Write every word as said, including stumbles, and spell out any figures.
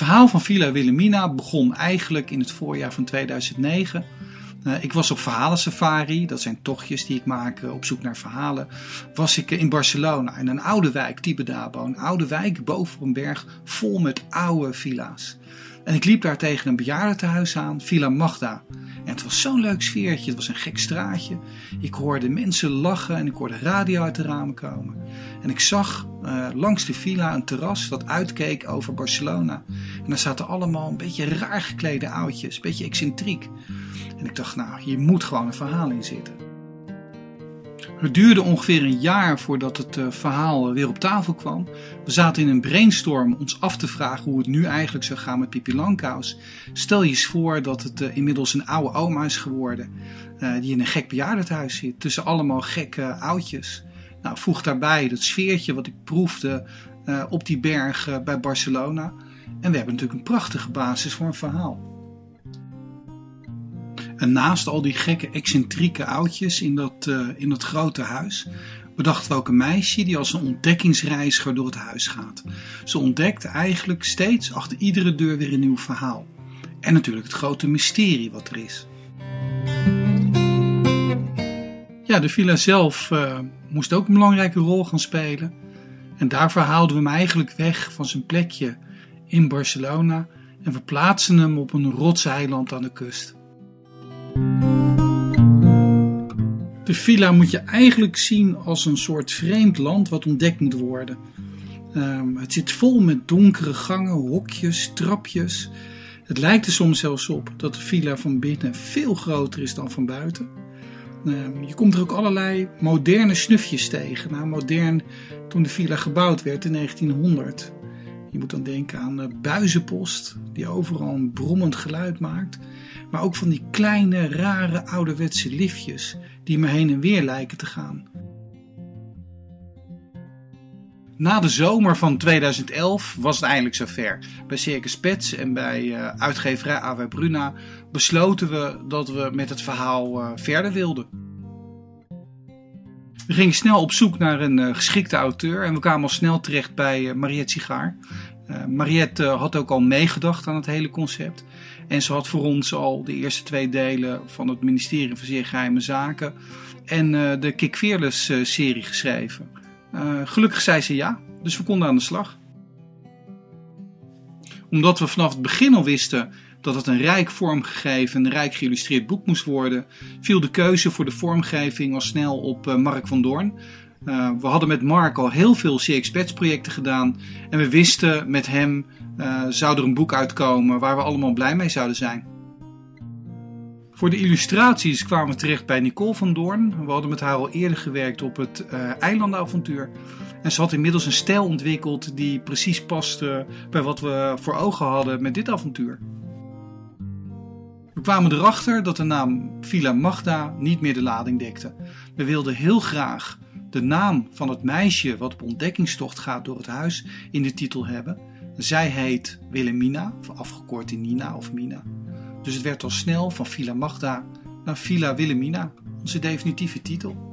verhaal van Villa Wilhelmina begon eigenlijk in het voorjaar van tweeduizend negen. Uh, ik was op verhalensafari, dat zijn tochtjes die ik maak uh, op zoek naar verhalen. Was ik uh, in Barcelona, in een oude wijk, Tibidabo. Een oude wijk boven op een berg vol met oude villa's. En ik liep daar tegen een bejaardentehuis aan, Villa Magda. En het was zo'n leuk sfeertje, het was een gek straatje. Ik hoorde mensen lachen en ik hoorde radio uit de ramen komen. En ik zag uh, langs de villa een terras dat uitkeek over Barcelona. En daar zaten allemaal een beetje raar geklede oudjes, een beetje excentriek. En ik dacht, nou, hier moet gewoon een verhaal in zitten. Het duurde ongeveer een jaar voordat het uh, verhaal weer op tafel kwam. We zaten in een brainstorm ons af te vragen hoe het nu eigenlijk zou gaan met Pippi Langkous. Stel je eens voor dat het uh, inmiddels een oude oma is geworden. Uh, die in een gek bejaardentehuis zit. Tussen allemaal gekke oudjes. Nou, voeg daarbij dat sfeertje wat ik proefde uh, op die berg uh, bij Barcelona. En we hebben natuurlijk een prachtige basis voor een verhaal. En naast al die gekke excentrieke oudjes in dat, uh, in dat grote huis bedachten we ook een meisje die als een ontdekkingsreiziger door het huis gaat. Ze ontdekt eigenlijk steeds achter iedere deur weer een nieuw verhaal. En natuurlijk het grote mysterie wat er is. Ja, de villa zelf uh, moest ook een belangrijke rol gaan spelen. En daarvoor haalden we hem eigenlijk weg van zijn plekje in Barcelona en we plaatsen hem op een rotseiland aan de kust. De villa moet je eigenlijk zien als een soort vreemd land wat ontdekt moet worden. Um, het zit vol met donkere gangen, hokjes, trapjes. Het lijkt er soms zelfs op dat de villa van binnen veel groter is dan van buiten. Um, je komt er ook allerlei moderne snufjes tegen. Nou, modern toen de villa gebouwd werd in negentienhonderd. Je moet dan denken aan de buizenpost die overal een brommend geluid maakt. Maar ook van die kleine, rare, ouderwetse liftjes die maar heen en weer lijken te gaan. Na de zomer van tweeduizend elf was het eindelijk zover. Bij Circus Pets en bij uh, uitgeverij A W Bruna besloten we dat we met het verhaal uh, verder wilden. We gingen snel op zoek naar een uh, geschikte auteur en we kwamen al snel terecht bij uh, Mariette Sigaar. Uh, Mariette uh, had ook al meegedacht aan het hele concept. En ze had voor ons al de eerste twee delen van het ministerie van Zeer Geheime Zaken en uh, de Kik Fearless uh, serie geschreven. Uh, gelukkig zei ze ja, dus we konden aan de slag. Omdat we vanaf het begin al wisten dat het een rijk vormgegeven en rijk geïllustreerd boek moest worden, viel de keuze voor de vormgeving al snel op uh, Mark van Doorn. Uh, we hadden met Mark al heel veel C X Pets projecten gedaan en we wisten met hem uh, zou er een boek uitkomen waar we allemaal blij mee zouden zijn. Voor de illustraties kwamen we terecht bij Nicole van Doorn. We hadden met haar al eerder gewerkt op het uh, eilandenavontuur. En ze had inmiddels een stijl ontwikkeld die precies paste bij wat we voor ogen hadden met dit avontuur. We kwamen erachter dat de naam Villa Magda niet meer de lading dekte. We wilden heel graag de naam van het meisje wat op ontdekkingstocht gaat door het huis in de titel hebben. Zij heet Wilhelmina, afgekort in Nina of Mina. Dus het werd al snel van Villa Magda naar Villa Wilhelmina, onze definitieve titel.